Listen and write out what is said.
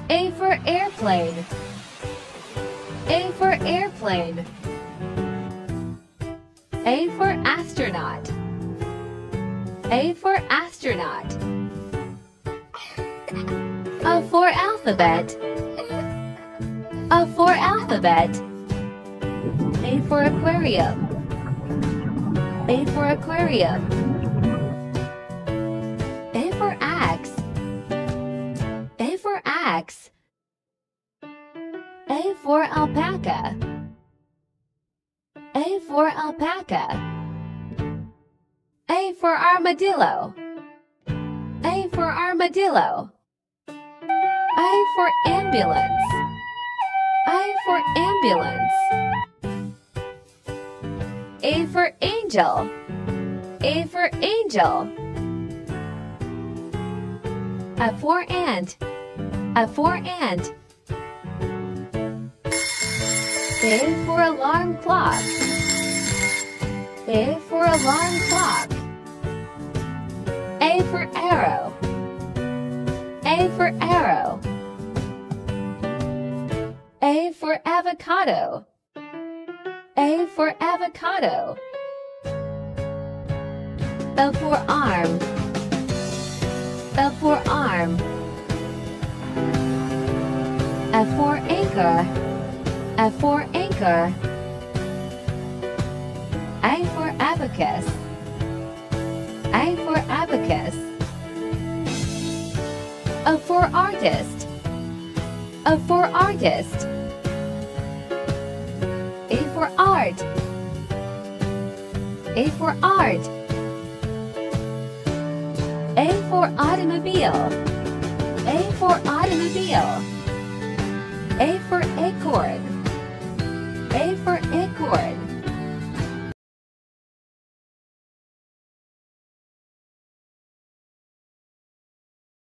A for airplane. A for airplane. A for astronaut. A for astronaut. A for alphabet. A for alphabet. A for aquarium. A for aquarium. A for axe. A for axe. A for alpaca. A for alpaca. A for armadillo. A for armadillo. A for ambulance. A for ambulance. A for angel. A for angel. A for ant. A for ant. A for alarm clock. A for alarm clock. A for arrow. A for arrow. A for avocado. A for avocado. A for arm. A for arm. A for anchor. A for anchor. A for abacus. A for abacus. A for artist. A for artist. A for art. A for art. A for automobile. A for automobile. A for acorn.